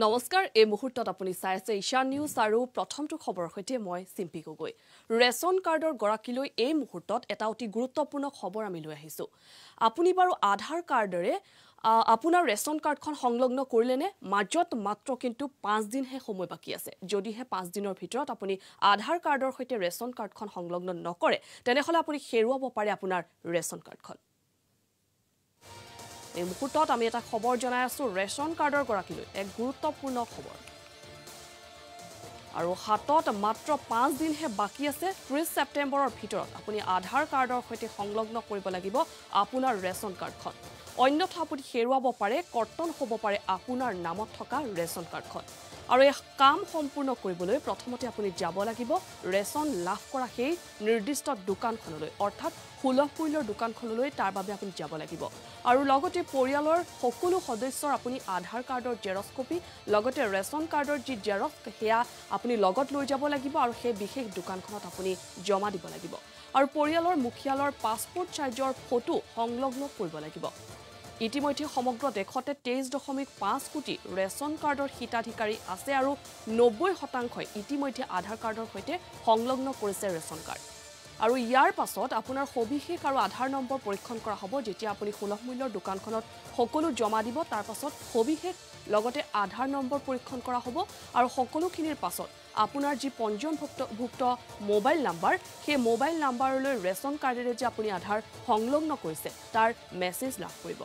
নমস্কাৰ এই মুহূৰ্তত আপুনি চাই আছে ঈশান নিউজ আৰু প্ৰথমটো খবৰ হৈতে মই সিম্পি গগৈ ৰেশন কাৰ্ডৰ গৰাকীলৈ এই মুহূৰ্তত এটা অতি গুৰুত্বপূৰ্ণ খবৰ আমি লৈ আহিছো আপুনি বাৰু আধাৰ কাৰ্ডৰে আপোনাৰ ৰেশন কাৰ্ডখন সংলগ্ন কৰিলেনে মাত্ৰ কিন্তু 5 দিনহে সময় বাকি আছে যদিহে 5 দিনৰ ভিতৰত আপুনি আধাৰ কাৰ্ডৰ হৈতে ৰেশন কাৰ্ডখন সংলগ্ন নকৰে তেনেহলে আপুনি হেৰুৱাব পাৰে আপোনাৰ ৰেশন কাৰ্ডখন এই মুহূৰ্তত আমি এটা খবৰ জনাই আছো ৰেশন কাৰ্ডৰ গৰাকীলৈ এক গুৰুত্বপূৰ্ণ খবৰ আৰু হাতত মাত্ৰ 5 দিনহে বাকি আছে 30 সেপ্টেম্বৰৰ ভিতৰত আপুনি আধাৰ কাৰ্ডৰ হৈতে সংলগ্ন কৰিব লাগিব আপোনাৰ ৰেশন কাৰ্ডখন অন্যথা আপুনি হেৰুৱাব পাৰে কৰ্তন হ'ব পাৰে আপোনাৰ নামত থকা ৰেশন কাৰ্ডখন আৰু এই কাম সম্পূৰ্ণ কৰিবলৈ প্ৰথমতে আপুনি যাব লাগিব ৰেশন লাভ কৰা সেই নিৰ্দিষ্ট দোকানখনলৈ অৰ্থাৎ সুলভ মূল্যৰ দোকানখনলৈ তাৰ বাবে আপুনি যাব লাগিব আৰু লগতে পৰিয়ালৰ সকলো সদস্যৰ আপুনি আধাৰ কাৰ্ডৰ জেৰক্স কপি লগতে ৰেশন কাৰ্ডৰ যি জেৰক্স হেয়া আপুনি লগত লৈ যাব লাগিব আৰু সেই বিশেষ দোকানখনত আপুনি জমা দিব লাগিব আৰু পৰিয়ালৰ মুখিয়ালৰ পাছপোৰ্ট সাইজৰ ফটো সংলগ্ন কৰিব লাগিব ইতিমধ্যে সমগ্ৰ দেশতে 23.5 কোটি ৰেশন কাৰ্ডৰ হিতাধিকাৰী আছে আৰু 90% ইতিমধ্যে আধাৰ কাৰ্ডৰ হৈতে সংলগ্ন কৰিছে ৰেশন কাৰ্ড আৰু ইয়াৰ পাছত আপোনাৰ সবিশেষ আৰু আধাৰ নম্বৰ পৰীক্ষণ কৰা হ'ব যেতিয়া আপুনি সুলভ মূল্যৰ দোকানখনত সকলো জমা দিব তাৰ পাছত সবিশেষ লগতে আধাৰ নম্বৰ পৰীক্ষণ কৰা হ'ব আৰু সকলোখিনিৰ পাছত আপোনাৰ যি পঞ্জীয়নভুক্ত মোবাইল নাম্বাৰ সেই মোবাইল নাম্বাৰলৈ ৰেশন কাৰ্ডেৰে যে আপুনি আধাৰ সংলগ্ন কৰিছে তাৰ মেছেজ লাভ কৰিব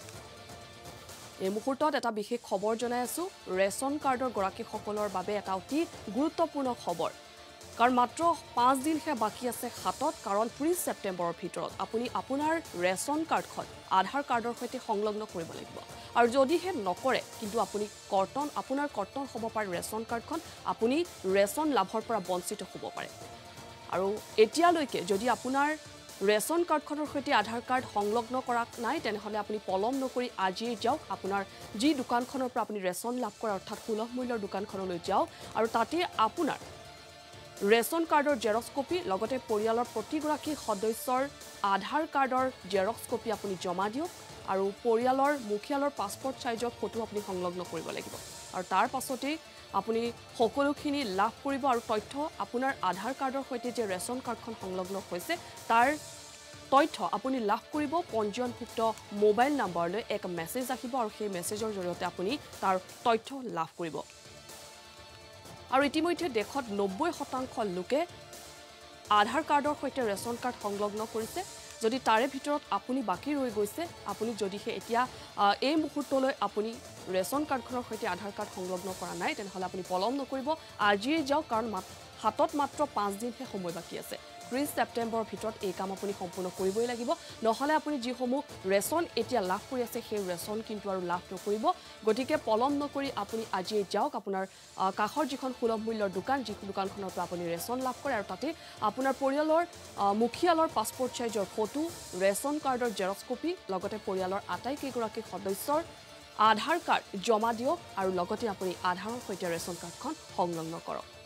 এই মুহূৰ্তত এটা বিশেষ খবৰ জনাই আছো ৰেশন কাৰ্ডৰ গৰাকী সকলৰ বাবে এটা অতি গুৰুত্বপূৰ্ণ খবৰ কাৰণ মাত্ৰ 5 দিনহে বাকি আছে হাতত কাৰণ 30 সেপ্টেম্বৰৰ ভিতৰত আপুনি আপোনাৰ ৰেশন কাৰ্ডখন আধাৰ কাৰ্ডৰ হৈতে সংলগ্ন কৰিব লাগিব আৰু যদিহে নকৰে কিন্তু আপুনি আপোনাৰ কৰ্তন হ'ব পাৰে ৰেশন কাৰ্ডখন আপুনি ৰেশন লাভৰ পৰা বঞ্চিত হ'ব পাৰে আৰু এতিয়ালৈকে যদি আপোনাৰ ৰেশন কাৰ্ডখনৰ হৈতে আধাৰ কাৰ্ড সংলগ্ন কৰা নাই তেনেহলে আপুনি পলম নকৰি আজিয়ে যাওক আপোনাৰ যি দোকানখনৰ পৰা আপুনি ৰেশন লাভ কৰে অৰ্থাৎ সুলভ মূল্যৰ দোকানখনলৈ যাওক আৰু তাতে আপোনাৰ ৰেশন কাৰ্ডৰ জেৰক্স কপি লগতে পৰিয়ালৰ প্ৰতিগৰাকী সদস্যৰ আধাৰ কাৰ্ডৰ জেৰক্স কপি আপুনি জমা দিয়ক আৰু পৰিয়ালৰ মুখিয়ালৰ পাছপোৰ্ট সাইজৰ ফটো আপুনি সংলগ্ন কৰিব লাগিব আৰু তাৰ পাছতে আপুনি সকলোখিনি লাভ কৰিব আৰু তথ্য আপোনাৰ আধাৰ কাৰ্ডৰ হৈতে যে ৰেশন কাৰ্ডখন সংলগ্ন হৈছে তাৰ তথ্য আপুনি লাভ কৰিব পঞ্জীয়নভুক্ত মোবাইল নাম্বাৰলৈ এক মেছেজ আহিব আৰু সেই মেছেজৰ জৰিয়তে আপুনি তাৰ তথ্য লাভ কৰিব আৰু ইতিমধ্যে দেশত 90% লোকে আধাৰ কাৰ্ডৰ হৈতে ৰেশন কাৰ্ড সংলগ্ন কৰিছে যদি তাৰে ভিতৰত আপুনি বাকি ৰৈ গৈছে আপুনি যদিহে এতিয়া এই মুহূৰ্তলৈ আপুনি ৰেশন কাৰ্ডখনৰ হৈতে আধাৰ কাৰ্ড সংলগ্ন কৰা নাই তেনেহলে আপুনি পলম নকৰিব আজিয়ে যাওক কাৰণ হাতত মাত্ৰ 5 দিনহে সময় বাকি আছে 30 সেপ্টেম্বৰৰ ভিতৰত এই কাম আপুনি সম্পূৰ্ণ কৰিবই লাগিব নহলে আপুনি যিসমূহ ৰেশন এতিয়া লাভ কৰি আছে সেই ৰেশন কিন্তু আৰু লাভ নকৰিব গতিকে পলম নকৰি আপুনি আজিয়ে যাওক আপোনাৰ কাখৰ যিখন সুলভ মূল্যৰ দোকান যি দোকানখনৰ পৰা আপুনি ৰেশন লাভ কৰে আৰু তাতে আপোনাৰ পৰিয়ালৰ মুখিয়ালৰ পাছপোৰ্ট সাইজৰ ফটো ৰেশন কাৰ্ডৰ জেৰক্স কপি লগতে পৰিয়ালৰ আটাইকেইগৰাকী সদস্যৰ আধাৰ কাৰ্ড জমা দিয়ক আৰু লগতে আপুনি আধাৰৰ সৈতে ৰেশন কাৰ্ডখন সংলগ্ন কৰক